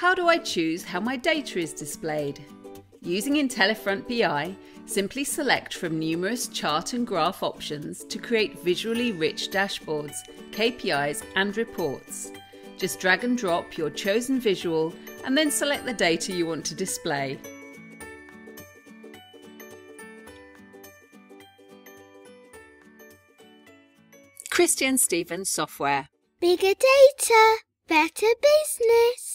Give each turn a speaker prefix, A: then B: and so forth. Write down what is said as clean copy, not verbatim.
A: How do I choose how my data is displayed? Using Intellifront BI, simply select from numerous chart and graph options to create visually rich dashboards, KPIs and reports. Just drag and drop your chosen visual and then select the data you want to display.
B: Christian Stevens Software.
C: Bigger data, better business.